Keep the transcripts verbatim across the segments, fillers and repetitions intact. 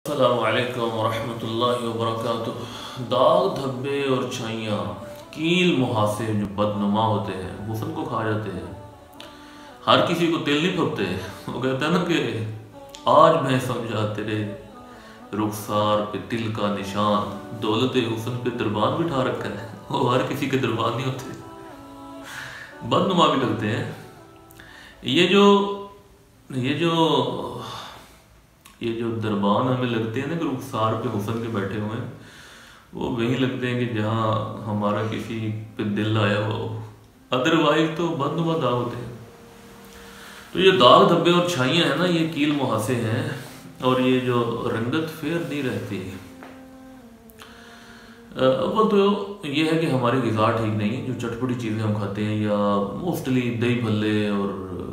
अस्सलामु अलैकुम वरहमतुल्लाहि वबरकातुह। दाग धब्बे और छाइयाँ, कील मुहासे जो बदनुमा होते हैं हुस्न को खा जाते हैं। हर किसी को तिल नहीं फपते। वो कहते हैं ना कि आज मैं समझा तेरे रुखसार पे तिल का निशान, दौलत हुस्न पे दरबान बिठा रखा है। वो हर किसी के दरबान नहीं होते, बदनुमा भी लगते हैं। ये जो ये जो ये जो दरबान हमें लगते हैं ना कि रुखसार पे हुस्न के बैठे हुए हैं, वो वही लगते हैं कि जहाँ हमारा किसी पे दिल आया हुआ हो। अदरवाइज तो बदनुमा दाग होते हैं। तो ये दाग धब्बे और छाइयाँ हैं ना, ये कील मुहासे हैं। और ये जो रंगत फेर नहीं रहती, अव्वल तो ये है कि हमारी ग़िज़ा ठीक नहीं है। जो चटपटी चीज़ें हम खाते हैं, या मोस्टली दही भल्ले और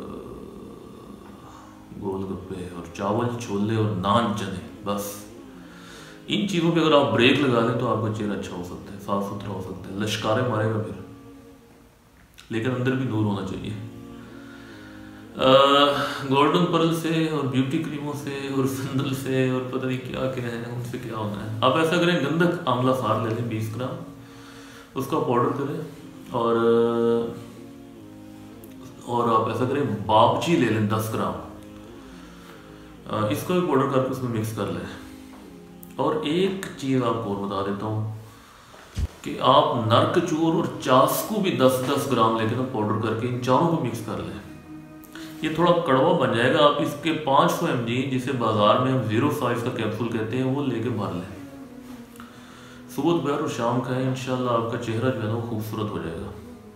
गोलगप्पे और चावल छोले और नान चने, बस इन चीज़ों पे अगर आप ब्रेक लगा दें तो आपका चेहरा अच्छा हो सकता है, साफ सुथरा हो सकता है। लश्कारे मारेगा फिर, लेकिन अंदर भी नूर होना चाहिए। गोल्डन पर्ल से और ब्यूटी क्रीमों से और संदल से और पता नहीं क्या क्या है, उनसे क्या होना है। आप ऐसा करें, गंधक आंवला सार ले लें बीस ग्राम, उसका पाउडर करें। और और आप ऐसा करें, बाबची ले लें दस ग्राम, इसको भी पाउडर करके उसमें मिक्स कर लें। और एक चीज़ आपको और बता देता हूँ कि आप नरकचूर और चास्कू भी दस दस ग्राम लेके ना पाउडर करके इन चारों को मिक्स कर लें। ये थोड़ा कड़वा बन जाएगा। आप इसके पाँच सौ एम जी, जिसे बाजार में हम जीरो साइज का कैप्सूल कहते हैं, वो लेके भर लें। सुबह दोपहर और शाम खाएं, इंशाल्लाह आपका चेहरा जो है ना खूबसूरत हो जाएगा।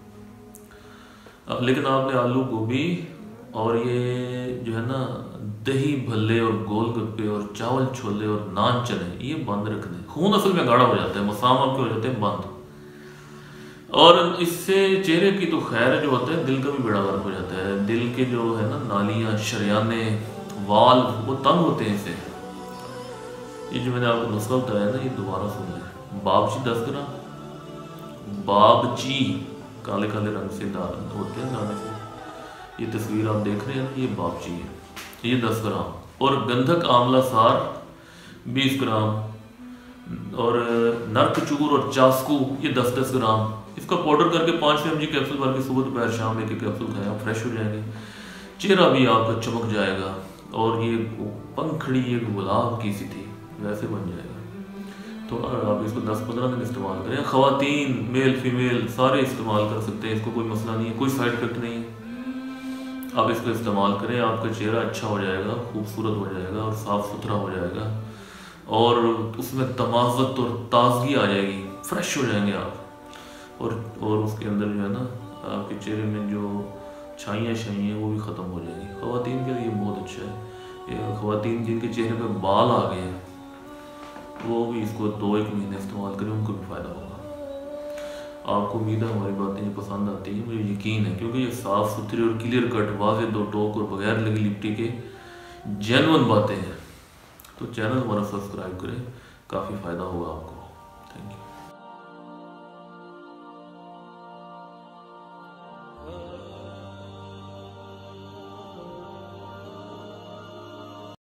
लेकिन आपने आलू गोभी और ये जो है ना दही भल्ले और गोलगप्पे और चावल छोले और नान चने, ये बंद रख दें। खून असल में गाढ़ा हो जाता है, मसाम आपके हो जाते हैं बंद। और इससे चेहरे की तो खैर जो होता है, दिल का भी बेड़ा गर्क हो जाता है। दिल के जो है ना नालियाँ, शरियाने, वाल, वो तंग होते हैं इससे। ये जो मैंने आपको नुस्खा बताया ना, ये दोबारा सुन लें। बाबची दस ग्राम, बाबची काले काले रंग से दाने होते हैं दाने से, ये तस्वीर आप देख रहे हैं ना, ये बाबची है, ये दस ग्राम। और गंधक आंवला सार बीस ग्राम, और नरकचूर और चास्कू ये दस दस ग्राम। इसका पाउडर करके पाँच सौ एम जी कैप्सूल भर के सुबह दोपहर शाम एक एक कैप्सूल खाएं, आप फ्रेश हो जाएंगे। चेहरा भी आपका चमक जाएगा और ये पंखड़ी एक गुलाब की सी थी वैसे बन जाएगा। तो आप इसको दस पंद्रह दिन इस्तेमाल करें। ख़वातीन, मेल फीमेल सारे इस्तेमाल कर सकते हैं, इसको कोई मसला नहीं है, कोई साइड इफेक्ट नहीं है। आप इसको इस्तेमाल करें, आपका चेहरा अच्छा हो जाएगा, खूबसूरत हो जाएगा और साफ़ सुथरा हो जाएगा। और उसमें तमाज़त और ताजगी आ जाएगी, फ्रेश हो जाएंगे आप। और और उसके अंदर जो है ना, आपके चेहरे में जो छाइयाँ छाइयाँ हैं वो भी ख़त्म हो जाएंगी। ख़वातीन के लिए बहुत अच्छा है। ये ख़वातीन जिनके चेहरे पे बाल आ गए हैं, वो भी इसको दो एक महीने इस्तेमाल करें, उनको भी फ़ायदा होगा। आपको उम्मीद है हमारी बातें ये पसंद आती हैं, मुझे यकीन है, क्योंकि ये साफ़ सुथरी और क्लियर कट, वाज़े दो टोक और बगैर लगी लिपटी के जेन्युइन बातें हैं। तो चैनल हमारा सब्सक्राइब करें, काफ़ी फ़ायदा होगा आपको। Thank you.